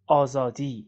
آزادی.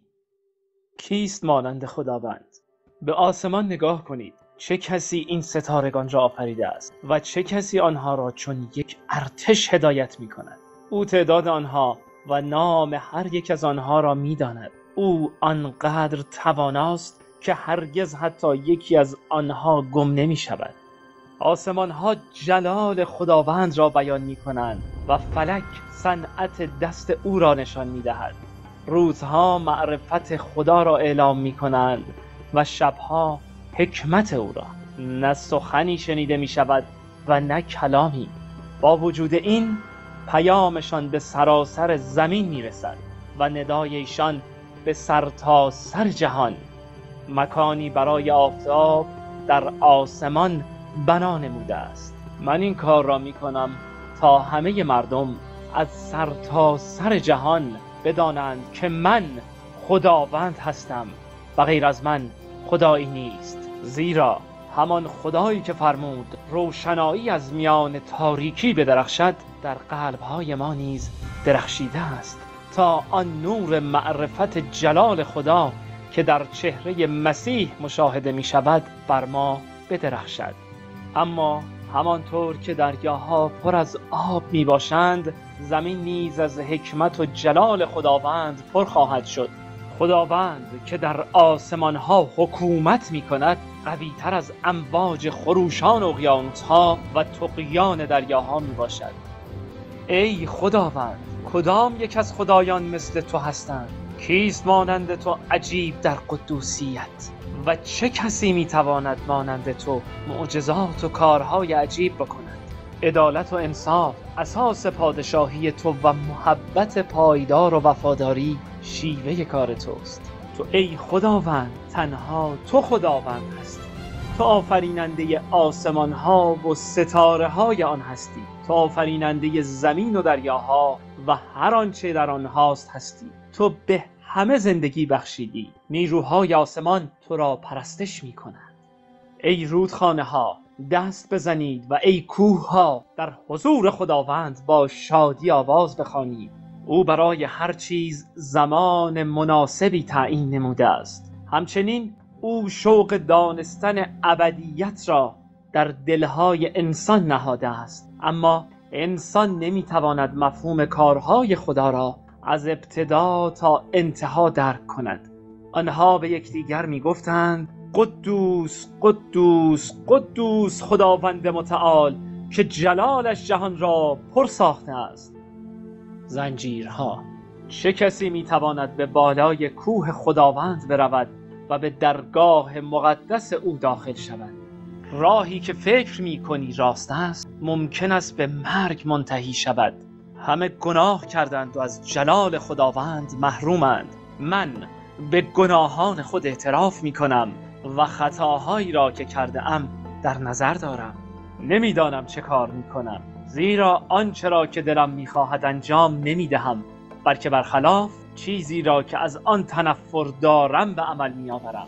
کیست مانند خداوند؟ به آسمان نگاه کنید. چه کسی این ستارگان را آفریده است و چه کسی آنها را چون یک ارتش هدایت می کند؟ او تعداد آنها و نام هر یک از آنها را می داند. او آنقدر تواناست که هرگز حتی یکی از آنها گم نمی شود. آسمان ها جلال خداوند را بیان می کنند و فلک صنعت دست او را نشان می دهد. روزها معرفت خدا را اعلام می کنند و شبها حکمت او را. نه سخنی شنیده می شود و نه کلامی. با وجود این پیامشان به سراسر زمین می رسد و ندای ایشان به سرتاسر جهان. مکانی برای آفتاب در آسمان بنا نموده است. من این کار را می کنم تا همه مردم از سرتاسر جهان بدانند که من خداوند هستم و غیر از من خدایی نیست. زیرا همان خدایی که فرمود روشنایی از میان تاریکی بدرخشد در قلب‌های ما نیز درخشیده است تا آن نور معرفت جلال خدا که در چهره مسیح مشاهده می شود بر ما بدرخشد. اما همانطور که دریاها پر از آب می باشند، زمین نیز از حکمت و جلال خداوند پر خواهد شد. خداوند که در آسمان ها حکومت می کند قوی تر از امواج خروشان اقیانوس ها و طغیان دریاها می باشد. ای خداوند، کدام یک از خدایان مثل تو هستند؟ کیست مانند تو عجیب در قدوسیت؟ و چه کسی میتواند مانند تو معجزات و کارهای عجیب بکند؟ عدالت و انصاف اساس پادشاهی تو و محبت پایدار و وفاداری شیوه کار توست. تو ای خداوند، تنها تو خداوند هستی. تو آفریننده آسمان ها و ستاره های آن هستی. تو آفریننده زمین و دریاها و هر آنچه در آنهاست هستی. تو به همه زندگی بخشیدی. نیروهای آسمان تو را پرستش می کنند. ای رودخانه ها دست بزنید و ای کوه ها در حضور خداوند با شادی آواز بخوانید. او برای هر چیز زمان مناسبی تعیین نموده است. همچنین او شوق دانستن ابدیت را در دلهای انسان نهاده است. اما انسان نمیتواند مفهوم کارهای خدا را از ابتدا تا انتها درک کند. آنها به یکدیگر میگفتند قدوس قدوس قدوس خداوند متعال که جلالش جهان را پر ساخته است. زنجیرها. چه کسی میتواند به بالای کوه خداوند برود و به درگاه مقدس او داخل شود؟ راهی که فکر میکنی راست است ممکن است به مرگ منتهی شود. همه گناه کردند و از جلال خداوند محرومند. من به گناهان خود اعتراف میکنم و خطاهایی را که کرده ام در نظر دارم. نمیدانم چه کار میکنم، زیرا آنچه را که دلم میخواهد انجام نمیدهم، بلکه برخلاف چیزی را که از آن تنفر دارم به عمل میآورم.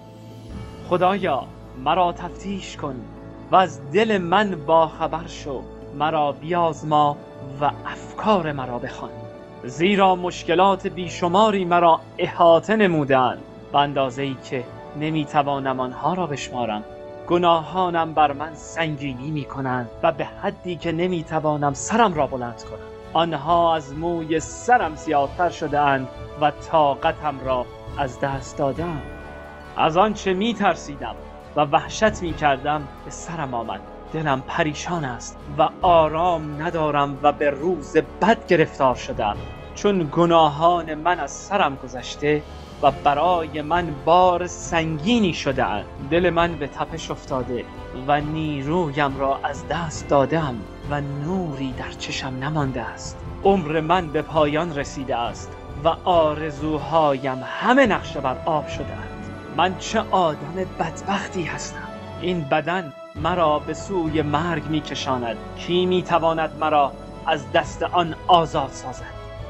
خدایا مرا تفتیش کن و از دل من باخبر شو. مرا بیازما و افکار مرا بخوان، زیرا مشکلات بیشماری مرا احاطه نمودند به اندازه‌ای که نمیتوانم آنها را بشمارم. گناهانم بر من سنگینی میکنند و به حدی که نمیتوانم سرم را بلند کنم. آنها از موی سرم زیادتر شده اند و طاقتم را از دست دادم. از آنچه میترسیدم و وحشت میکردم به سرم آمد. دلم پریشان است و آرام ندارم و به روز بد گرفتار شدم، چون گناهان من از سرم گذشته و برای من بار سنگینی شده اند. دل من به تپش افتاده و نیرویم را از دست دادم و نوری در چشم نمانده است. عمر من به پایان رسیده است و آرزوهایم همه نقشه بر آب شده‌اند. من چه آدم بدبختی هستم. این بدن مرا به سوی مرگ میکشاند. کی میتواند مرا از دست آن آزاد سازد؟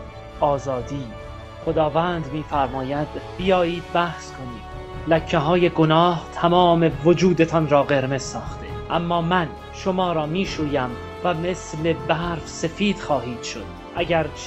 آزادی. خداوند میفرماید بیایید بحث کنید. لکه های گناه تمام وجودتان را قرمز ساخته، اما من شما را میشویم و مثل برف سفید خواهید شد. اگرچه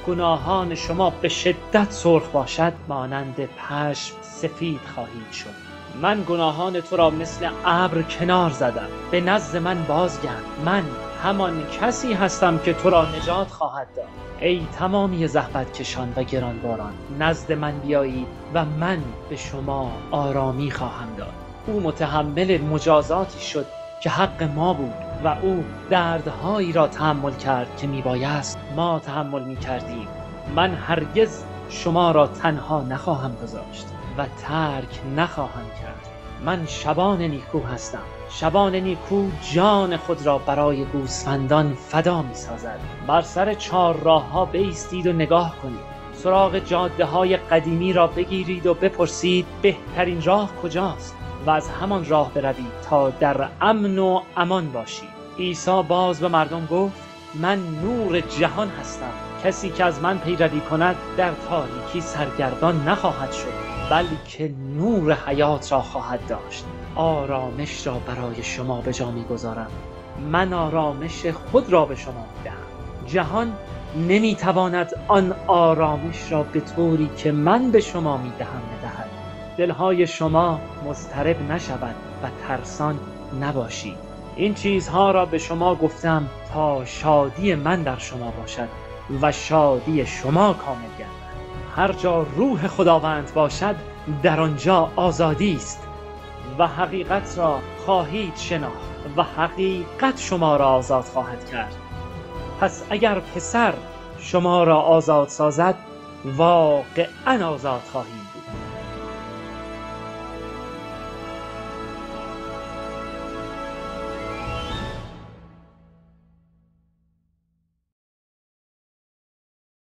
گناهان شما به شدت سرخ باشد، مانند پشم سفید خواهید شد. من گناهان تو را مثل ابر کنار زدم. به نزد من بازگرد، من همان کسی هستم که تو را نجات خواهد داد. ای تمامی زحمت کشان و گرانباران، نزد من بیایید و من به شما آرامی خواهم داد. او متحمل مجازاتی شد که حق ما بود و او دردهایی را تحمل کرد که میبایست ما تحمل میکردیم. من هرگز شما را تنها نخواهم گذاشت و ترک نخواهم کرد. من شبان نیکو هستم. شبان نیکو جان خود را برای گوسفندان فدا می سازد. بر سر چهارراه ها بایستید و نگاه کنید. سراغ جاده های قدیمی را بگیرید و بپرسید بهترین راه کجاست و از همان راه بروید تا در امن و امان باشید. عیسی باز به مردم گفت من نور جهان هستم. کسی که از من پیروی کند در تاریکی سرگردان نخواهد شد، بلکه نور حیات را خواهد داشت. آرامش را برای شما به جا می‌گذارم. من آرامش خود را به شما می‌دهم. جهان نمی‌تواند آن آرامش را به طوری که من به شما می‌دهم بدهد. دلهای شما مضطرب نشود و ترسان نباشید. این چیزها را به شما گفتم تا شادی من در شما باشد و شادی شما کامل گردد. هر جا روح خداوند باشد در آنجا آزادی است و حقیقت را خواهید شناخت و حقیقت شما را آزاد خواهد کرد. پس اگر پسر شما را آزاد سازد، واقعا آزاد خواهید